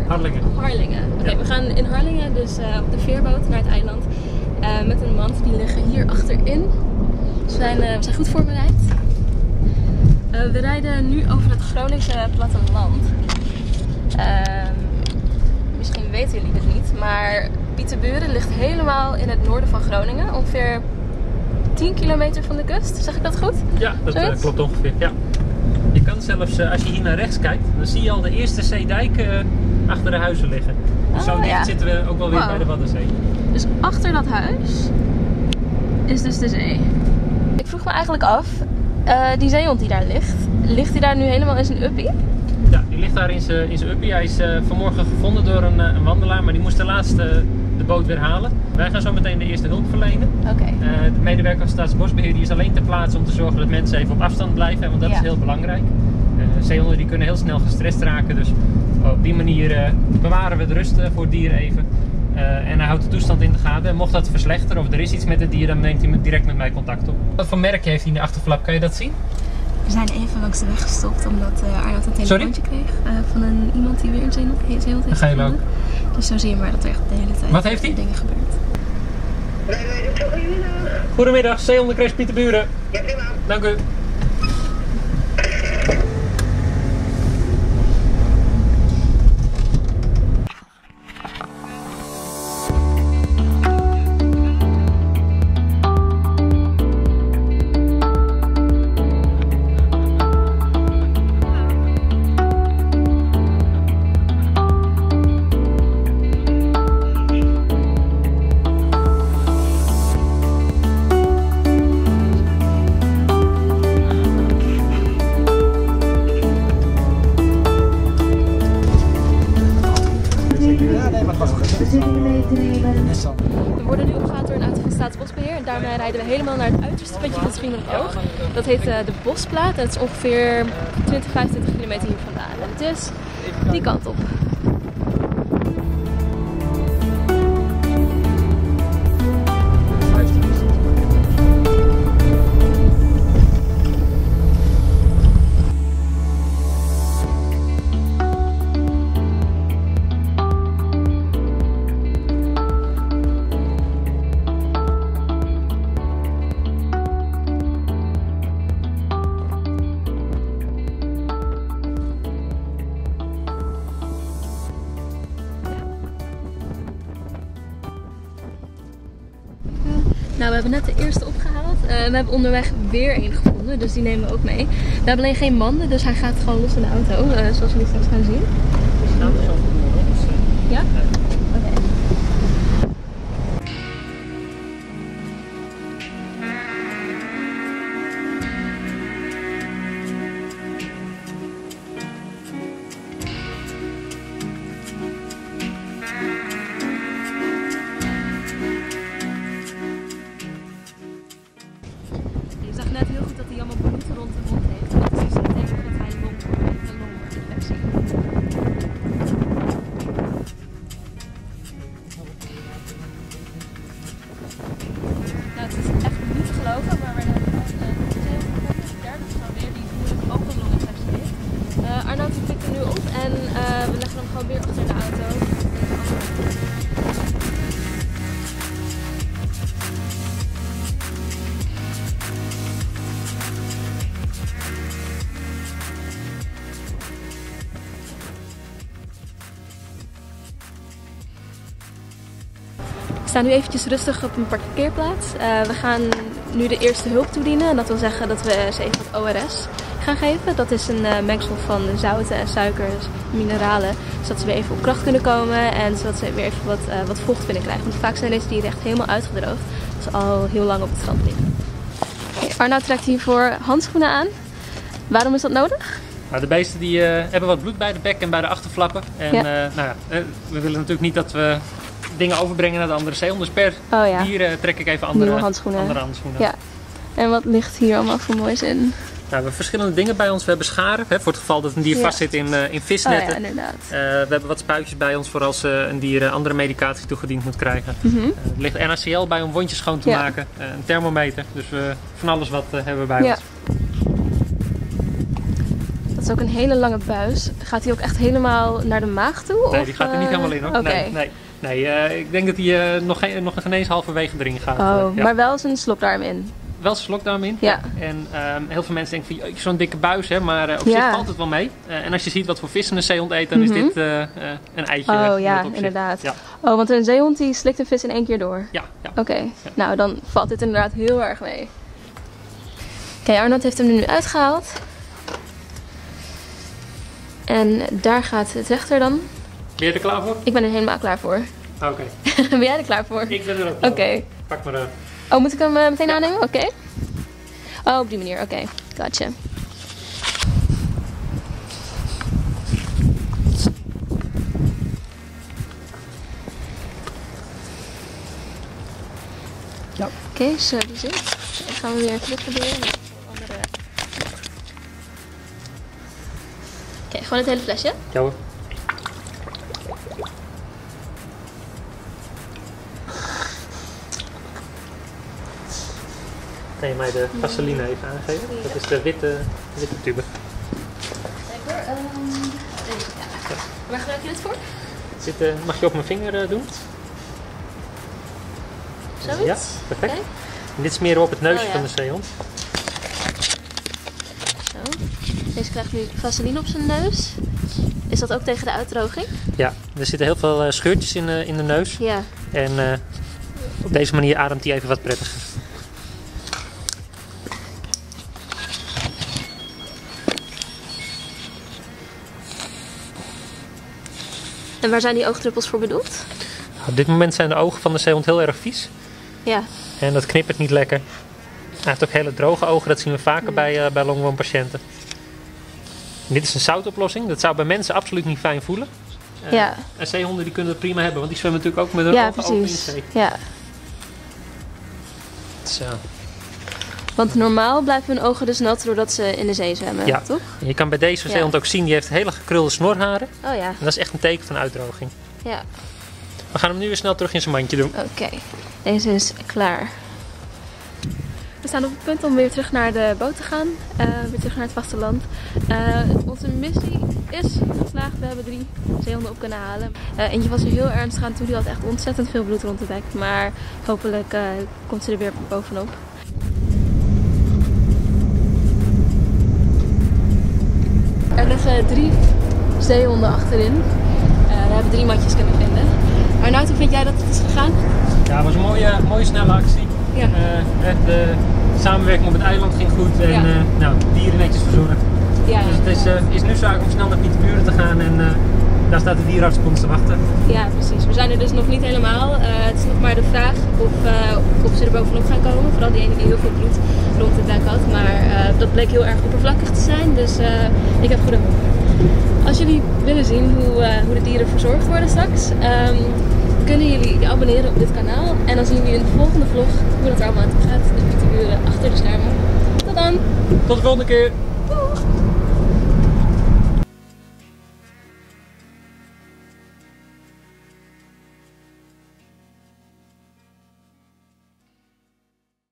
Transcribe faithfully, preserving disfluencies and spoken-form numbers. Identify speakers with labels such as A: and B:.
A: Harlingen.
B: Harlingen. Oké, okay,
A: ja.
B: We gaan in Harlingen dus uh, op de veerboot naar het eiland. Uh, met een mand, die liggen hier achterin. We zijn, uh, we zijn goed voorbereid. Uh, we rijden nu over het Groningse platteland. Uh, misschien weten jullie het niet, maar Pieterburen ligt helemaal in het noorden van Groningen. Ongeveer tien kilometer van de kust. Zeg ik dat goed?
A: Ja, dat uh, klopt ongeveer. Ja. Je kan zelfs, uh, als je hier naar rechts kijkt, dan zie je al de eerste zeedijk uh, achter de huizen liggen. Dus oh, zo dicht ja. zitten we ook wel weer wow. bij de Waddenzee.
B: Dus achter dat huis is dus de zee. Ik vroeg me eigenlijk af, uh, die zeehond die daar ligt, ligt die daar nu helemaal in zijn uppie?
A: Ja, die ligt daar in zijn, in zijn uppie. Hij is uh, vanmorgen gevonden door een, een wandelaar, maar die moest de laatste de boot weer halen. Wij gaan zo meteen de eerste hulp verlenen.
B: Okay.
A: Uh, de medewerker van Staatsbosbeheer die is alleen ter plaatse om te zorgen dat mensen even op afstand blijven, want dat ja. is heel belangrijk. Uh, zeehonden die kunnen heel snel gestrest raken, dus op die manier uh, bewaren we de rust uh, voor het dier even. Uh, en hij houdt de toestand in de gaten. Mocht dat verslechteren of er is iets met het dier, dan neemt hij direct met mij contact op. Wat voor merk heeft hij in de achterflap? Kan je dat zien?
B: We zijn even langs de weg gestopt omdat uh, Arnoud een telefoontje kreeg uh, van een, iemand die weer een zeehond heeft gevonden. Dus zo zie je maar dat er echt de hele tijd
A: Wat heeft hij?
B: dingen gebeurt.
A: Goedemiddag, Zeehondencrash Pieterburen.
C: Ja, prima.
A: Dank u.
B: We worden nu opgehaald door een auto van Staatsbosbeheer en daarmee rijden we helemaal naar het uiterste puntje van het Schiermonnikoog. Dat heet uh, de Bosplaat en het is ongeveer twintig, vijfentwintig kilometer hier vandaan. En het is die kant op. Nou, we hebben net de eerste opgehaald. Uh, we hebben onderweg weer één gevonden, dus die nemen we ook mee. We hebben alleen geen banden, dus hij gaat gewoon los in de auto, uh, zoals jullie straks gaan zien. Ja? Oké. Okay. Je zag net heel goed dat hij allemaal bloed rond de mond heeft. Dat is dus een teken dat hij long, een longinfectie heeft. Nou, het is echt niet te geloven, maar we hebben al de tweede gevonden. De derde is alweer die vermoedelijk ook een longinfectie heeft. Uh, Arnoud pikt er nu op en uh, we leggen hem gewoon weer achter de auto. We staan nu eventjes rustig op een parkeerplaats. Uh, we gaan nu de eerste hulp toedienen. En dat wil zeggen dat we ze even wat O R S gaan geven. Dat is een uh, mengsel van zouten en suikers, mineralen. Zodat ze weer even op kracht kunnen komen en zodat ze weer even wat, uh, wat vocht kunnen krijgen. Want vaak zijn deze dieren echt helemaal uitgedroogd. Dat ze al heel lang op het strand liggen. Okay, Arnoud trekt hiervoor handschoenen aan. Waarom is dat nodig?
A: Nou, de beesten die, uh, hebben wat bloed bij de bek en bij de achterflappen. En ja. Uh, nou ja, we willen natuurlijk niet dat we dingen overbrengen naar de andere zeehonden. Dus per
B: oh, ja.
A: dier uh, trek ik even andere
B: handschoenen.
A: andere handschoenen.
B: Ja. En wat ligt hier allemaal voor moois in?
A: Nou, we hebben verschillende dingen bij ons. We hebben scharen, hè, voor het geval dat een dier ja. vastzit in, uh, in visnetten.
B: Oh, ja, inderdaad.
A: Uh, we hebben wat spuitjes bij ons voor als uh, een dier uh, andere medicatie toegediend moet krijgen.
B: Mm-hmm.
A: uh, er ligt N A C L bij om wondjes schoon te ja. maken. Uh, een thermometer. Dus uh, van alles wat uh, hebben we bij
B: ja.
A: ons.
B: Dat is is ook een hele lange buis. Gaat hij ook echt helemaal naar de maag toe?
A: Nee,
B: of,
A: die gaat er niet helemaal in hoor.
B: Oké.
A: Nee, nee. nee uh, ik denk dat hij uh, nog, geen, nog geen eens halverwege erin gaat.
B: Oh,
A: ja.
B: Maar wel zijn slokdarm in.
A: Wel zijn slokdarm in.
B: Ja.
A: En um, heel veel mensen denken van zo'n dikke buis, hè, maar uh, op
B: ja.
A: zich valt het wel mee. Uh, en als je ziet wat voor vissen een zeehond eet, dan
B: mm-hmm.
A: is dit uh, uh, een eitje.
B: Oh ja, inderdaad.
A: Ja.
B: Oh, want een zeehond die slikt een vis in één keer door.
A: Ja. ja.
B: Oké, okay. ja. Nou dan valt dit inderdaad heel erg mee. Oké, okay, Arnold heeft hem er nu uitgehaald. En daar gaat het rechter dan.
A: Ben je er klaar voor?
B: Ik ben er helemaal klaar voor.
A: Oké. Okay.
B: Ben jij er klaar voor?
A: Ik ben er ook klaar.
B: Oké. Okay.
A: Pak maar. Uh...
B: Oh, moet ik hem uh, meteen
A: ja.
B: aannemen? Oké. Okay. Oh, op die manier. Oké, okay. Gotcha.
A: Ja.
B: Oké, okay, zo die zit. Dan gaan we weer terug proberen met andere. Oké, okay, gewoon het hele flesje?
A: Ja hoor. Kan je mij de vaseline even aangeven? Dat is de witte, witte tube.
B: Kijk hoor, um, deze ja. Waar gebruik je dit voor?
A: Zit, uh, mag je op mijn vinger uh, doen?
B: Zoiets?
A: Ja, perfect.
B: Okay.
A: En dit smeren we op het neusje oh, ja. van de zeehond.
B: Zo. Deze krijgt nu vaseline op zijn neus. Is dat ook tegen de uitdroging?
A: Ja, er zitten heel veel uh, scheurtjes in, uh, in de neus.
B: Ja.
A: En uh, op deze manier ademt hij even wat prettiger.
B: En waar zijn die oogdruppels voor bedoeld?
A: Op dit moment zijn de ogen van de zeehond heel erg vies.
B: Ja.
A: En dat knippert niet lekker. Hij heeft ook hele droge ogen, dat zien we vaker mm. bij, uh, bij longwormpatiënten. Dit is een zoutoplossing, dat zou bij mensen absoluut niet fijn voelen. Uh,
B: ja.
A: En zeehonden die kunnen het prima hebben, want die zwemmen natuurlijk ook met hun
B: ja,
A: ogen open in zee.
B: Ja,
A: Zo.
B: Want normaal blijven hun ogen dus nat doordat ze in de zee zwemmen,
A: ja.
B: toch?
A: Je kan bij deze ja. zeehond ook zien, die heeft hele gekrulde snorharen.
B: Oh ja.
A: En dat is echt een teken van uitdroging.
B: Ja.
A: We gaan hem nu weer snel terug in zijn mandje doen.
B: Oké, okay. Deze is klaar. We staan op het punt om weer terug naar de boot te gaan. Uh, weer terug naar het vasteland. Uh, onze missie is geslaagd. We hebben drie zeehonden op kunnen halen. Uh, eentje was er heel ernstig aan toe. Die had echt ontzettend veel bloed rond de bek. Maar hopelijk uh, komt ze er weer bovenop. Er liggen drie zeehonden achterin. Uh, we hebben drie matjes kunnen vinden. Arnoud, hoe vind jij dat het is gegaan?
A: Ja, het was een mooie, mooie snelle actie. Ja. Uh, de samenwerking op het eiland ging goed en ja. uh, nou, dieren netjes verzorgd. Ja. Dus het is, uh, is nu zaak om snel naar Pieterburen te gaan en uh, daar staat de dierenarts op ons te wachten.
B: Ja, precies. We zijn er dus nog niet helemaal. Uh, het is nog maar de vraag of, uh, of ze er bovenop gaan komen. Vooral die ene die heel veel bloed rond de bek had. Maar uh, dat bleek heel erg oppervlakkig te zijn, dus uh, ik heb goede hoop. Als jullie willen zien hoe, uh, hoe de dieren verzorgd worden straks, um, kunnen jullie je abonneren op dit kanaal. En dan zien jullie in de volgende vlog hoe dat er allemaal aan toe gaat. De Pieterburen achter de schermen. Tot dan!
A: Tot de volgende keer!